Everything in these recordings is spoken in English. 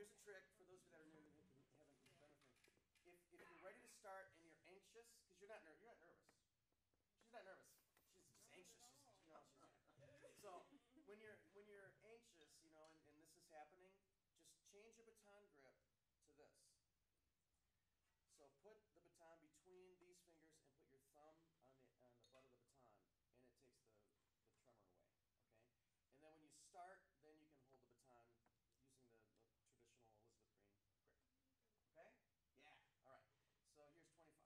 here's a trick for those of you that are new and haven't done with me. If you're ready to start and you're anxious, because you're not nervous. She's not nervous. She's just anxious. So when you're anxious, and this is happening, just change your baton grip to this. So put the baton between these fingers and put your thumb on the butt of the baton, and it takes the tremor away. Okay, and then when you start, then you can hold the baton using the traditional Elizabeth Green grip. Okay? Yeah. All right. So here's 25.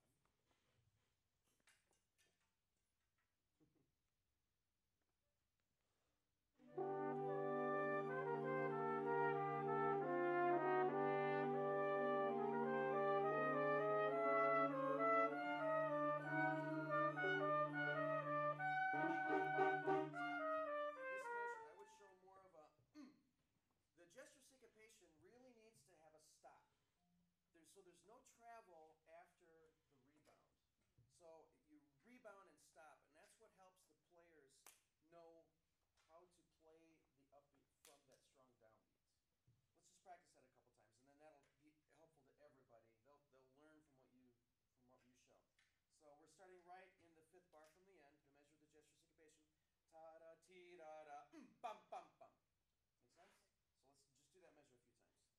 The gesture syncopation really needs to have a stop. So there's no travel after the rebound. So you rebound and stop, and that's what helps the players know how to play the upbeat from that strong downbeat. Let's just practice that a couple times, and then that'll be helpful to everybody. They'll learn from what you show. So we're starting right in the fifth bar from the end to measure the gesture syncopation. Ta da ti da da bum bum bum. Make sense? So let's just do that measure a few times.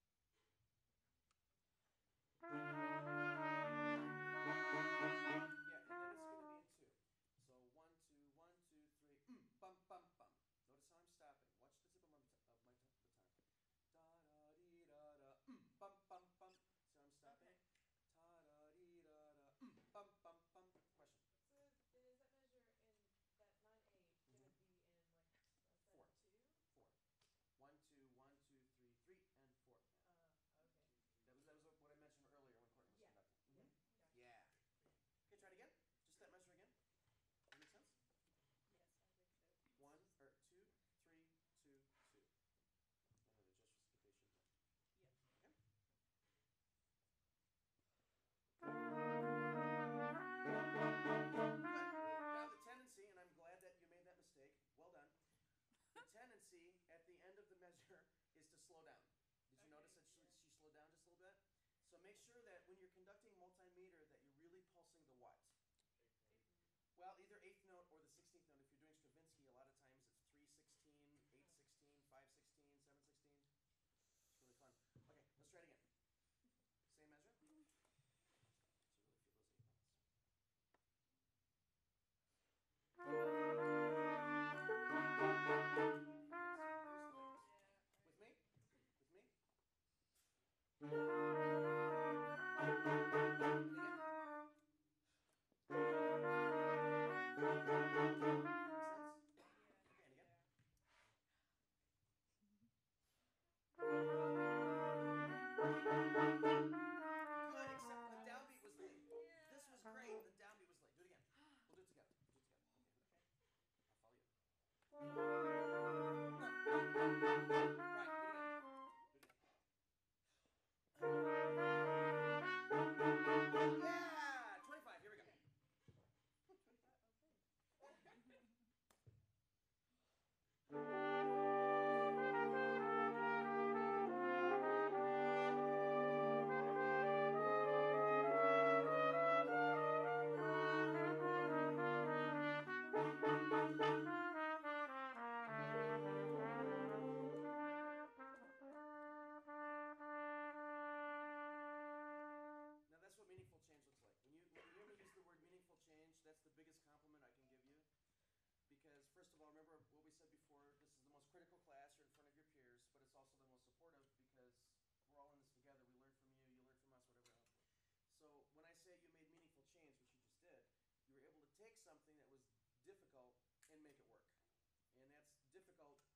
Yeah, and then it's going to be in two. So 1, 2, 1, 2, 3, bum bum bum. Notice how I'm stopping. Watch the tip of my baton. Da da dee da da bum bum bum. See how I'm stopping? Okay. Ta da dee da da bum bum bum. Question. So then is that measure in that 9/8 going to be in like a set 4. of 2? 4. 1, 2, 1, 2, 3, 3, and 4. Okay. That was what I mentioned earlier when Courtney was conducting. Yeah. Gotcha. Yeah. Okay, try it again. Just that measure again. Does that make sense? Yes, I think so. 1 or 2, 3, 2, 2. And then the gesture syncopation. Yep. Okay. Good. Now the tendency, and I'm glad that you made that mistake. Well done. The tendency at the end of the measure is to slow down. Did you notice that she slowed down just a little bit? So make sure that when you're conducting multimeter that you're really pulsing the what? Well, either 8th note or the 16th note. If you're doing Stravinsky, a lot of times it's 3/16, 8/16, 5/16, 7/16. It's really fun. Okay, let's try it again. Same measure. So really feel those 8 notes. With me? With me? And again. Makes sense? Okay, and again. Good, except the downbeat was late. This was great, the downbeat was late. Do it again. We'll do it together. Okay. I'll follow you. Right, do it again. Yeah! 25, here we go. 25? Okay. Now that's what meaningful change looks like. When you hear me use the word meaningful change, that's the biggest compliment I can give you. Because first of all, remember what we said before, this is the most critical class, you're in front of your peers, but it's also the most supportive because we're all in this together. We learn from you, you learn from us, whatever else. So when I say you made meaningful change, which you just did, you were able to take something that was difficult and make it work. And that's difficult